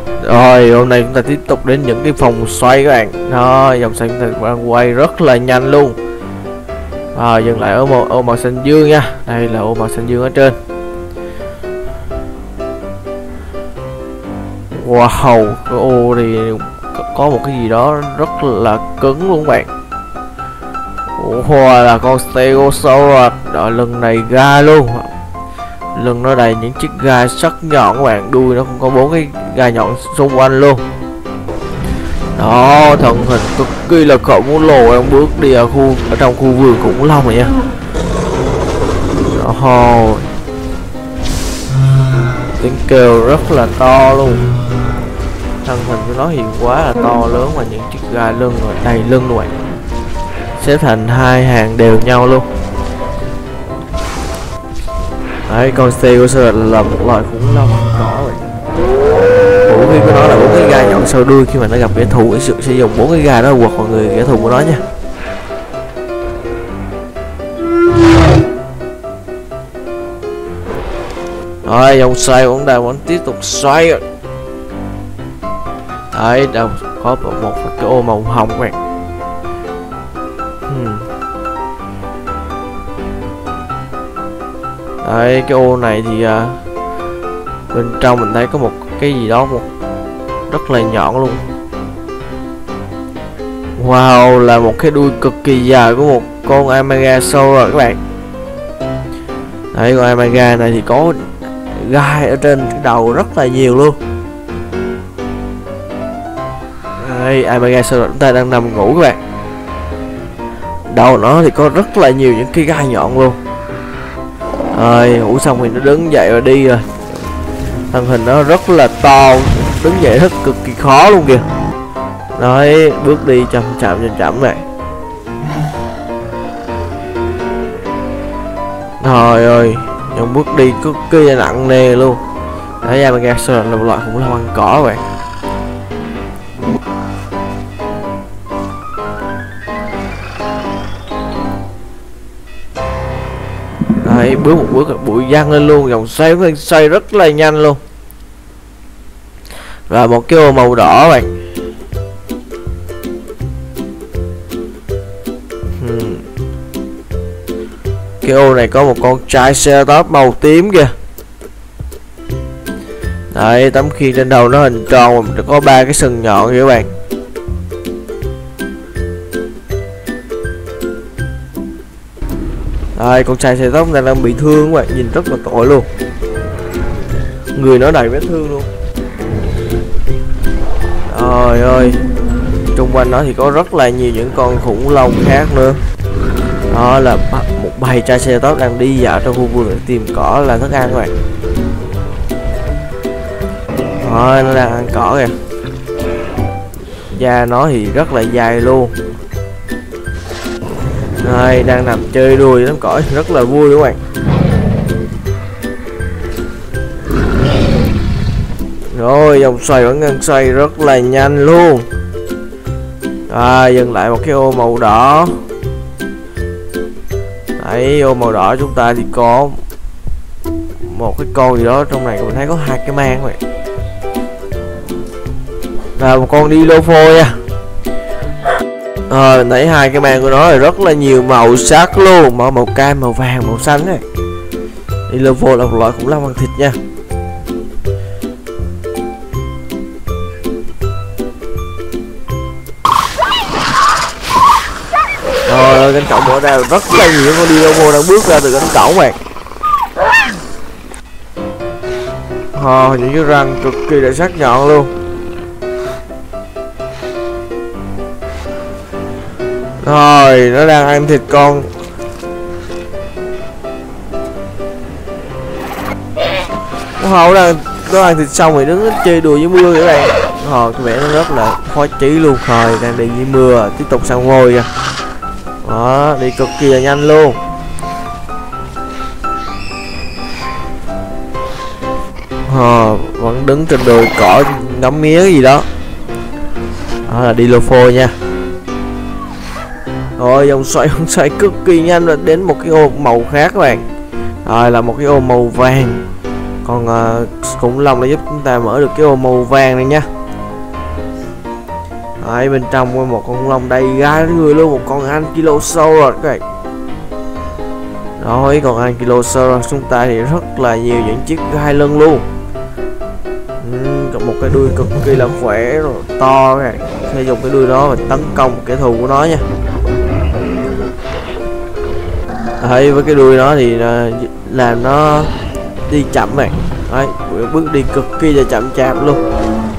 Rồi hôm nay chúng ta tiếp tục đến những cái vòng xoay các bạn. Đó, dòng xoay chúng ta đang quay rất là nhanh luôn. Dừng lại ở ô màu xanh dương nha. Đây là ô màu xanh dương ở trên. Wow, cái ô thì có một cái gì đó rất là cứng luôn các bạn. Wow, là con Stegosaurus. Rồi lưng này ga luôn. Lưng nó đầy những chiếc gai sắc nhọn các bạn, đuôi nó cũng có 4 cái gai nhọn xung quanh luôn. Đó, thân hình cực kỳ là khổng lồ, em bước đi ở trong khu vườn khủng long này nha. Đó, tiếng kêu rất là to luôn. Thân hình của nó hiện quá là to lớn và những chiếc gai lưng rồi đầy lưng luôn bạn, xếp thành hai hàng đều nhau luôn. Đấy, con Stegosaurus là một loài khủng long cỏ vậy. Vũ khí của nó là 4 cái gai nhọn sau đuôi. Khi mà nó gặp kẻ thù, nó sử dụng 4 cái gai đó quật vào người kẻ thù của nó nha. Rồi, vòng xoay của chúng ta vẫn tiếp tục xoay. Đấy, đâu có một cái ô màu hồng các bạn. Đấy, cái ô này thì bên trong mình thấy có một cái gì đó rất là nhọn luôn. Wow, là một cái đuôi cực kỳ dài của một con Amagasaurus các bạn. Đấy, con Amaga này thì có gai ở trên cái đầu rất là nhiều luôn. Đây, Amagasaurus chúng ta đang nằm ngủ các bạn. Đầu nó thì có rất là nhiều những cái gai nhọn luôn. Rồi, ngủ xong thì nó đứng dậy và đi rồi. Thân hình nó rất là to, đứng dậy rất cực kỳ khó luôn kìa. Đấy, bước đi chậm chậm này. Trời ơi, những bước đi cực kỳ nặng nề luôn. Đấy, Amagasaurus là một loại khủng long ăn cỏ các bạn. Đấy, bước một bước bụi văng lên luôn, dòng xoay rất là nhanh luôn. Và một cái ô màu đỏ bạn. Cái ô này có một con Triceratops màu tím kìa. Đấy, tấm khiên trên đầu nó hình tròn và có 3 cái sừng nhọn kìa các bạn. Đây, con Triceratops này đang bị thương các bạn, nhìn rất là tội luôn. Người nó đầy vết thương luôn. Trời ơi, xung quanh nó thì có rất là nhiều những con khủng long khác nữa. Đó là một bầy Triceratops đang đi dạo trong khu vườn để tìm cỏ là thức ăn các bạn. Rồi, nó đang ăn cỏ kìa. Da nó thì rất là dài luôn. Đây, đang nằm chơi đùa với đám cỏ rất là vui các bạn. Rồi, vòng xoay vẫn đang xoay rất là nhanh luôn. Dừng lại một cái ô màu đỏ. Đấy, ô màu đỏ chúng ta thì có một cái con gì đó trong này, mình thấy có 2 cái mang vậy. Là một con Dilophosaurus nha. Mình thấy 2 cái mang của nó là rất là nhiều màu sắc luôn, màu cam, màu vàng, màu xanh này. Dilophosaurus là một loại khủng long ăn thịt nha. Rồi, cánh cổng mở ra rất là nhiều con Dilophosaurus đang bước ra từ cánh cổng bạn. Những cái răng cực kỳ là sắc nhọn luôn. Rồi, nó đang ăn thịt con. Nó ăn thịt xong rồi đứng chơi đùa với mưa các bạn. Cái vẻ nó rất là khó chí luôn. Rồi, đang đi với mưa, tiếp tục săn mồi kìa. Đó, đi cực kỳ là nhanh luôn. Vẫn đứng trên đồi cỏ ngắm mía gì đó. Đó là Dilophosaurus nha. Rồi, vòng xoay cực kỳ nhanh rồi đến một cái ô màu khác các bạn. Rồi, là một cái ô màu vàng. Còn khủng long đã giúp chúng ta mở được cái ô màu vàng này nha. Đấy, bên trong có một con khủng long đầy gai người luôn, một con Ankylosaurus các bạn. Đó, còn Ankylosaurus chúng ta thì rất là nhiều những chiếc gai lưng luôn. Một cái đuôi cực kỳ là khỏe rồi to các bạn. Sử dụng cái đuôi đó và tấn công kẻ thù của nó nha. Đấy, với cái đuôi đó thì làm nó đi chậm này. Đấy, bước đi cực kỳ là chậm chạp luôn.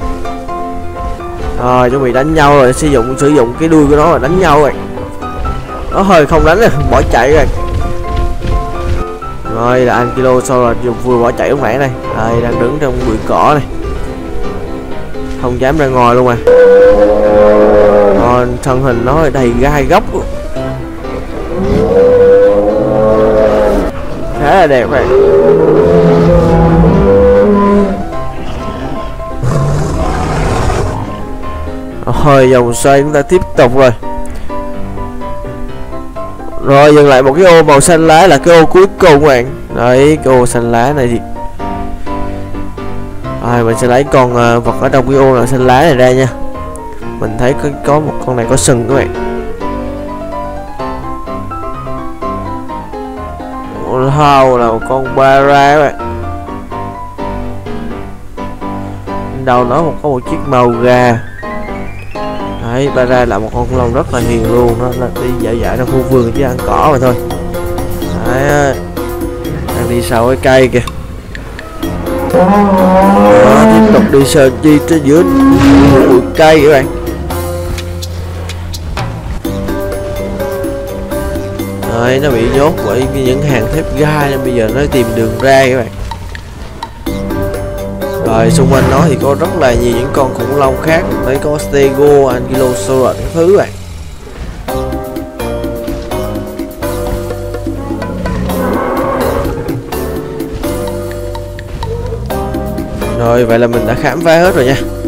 Rồi chuẩn bị đánh nhau rồi, sử dụng cái đuôi của nó là đánh nhau rồi. Nó hơi không đánh rồi, bỏ chạy rồi. Rồi là Ankylosaurus vừa bỏ chạy lúc nãy này. Đây, đang đứng trong bụi cỏ này, không dám ra ngoài luôn mà. Còn thân hình nó đầy gai góc luôn, khá là đẹp này. Hồi vòng xoay chúng ta tiếp tục rồi. Rồi dừng lại một cái ô màu xanh lá là cái ô cuối cùng các bạn. Đấy, cái ô xanh lá này thì mình sẽ lấy con vật ở trong cái ô là xanh lá này ra nha. Mình thấy có một con này có sừng các bạn. Wow, là một con Bara các bạn. Đầu nó có một chiếc màu gà. Đấy, Bara là một con khủng long rất là hiền luôn, nó là đi dạo trong khu vườn chứ ăn cỏ mà thôi. Đấy, đang đi sau cái cây kìa. Đó, tiếp tục đi sờ chi tới giữa bụi cây các bạn. Đấy, nó bị nhốt bởi những hàng thép gai nên bây giờ nó tìm đường ra các bạn. Rồi xung quanh nó thì có rất là nhiều những con khủng long khác. Đấy, có Stego, Ankylosaurus các thứ bạn. Rồi vậy là mình đã khám phá hết rồi nha.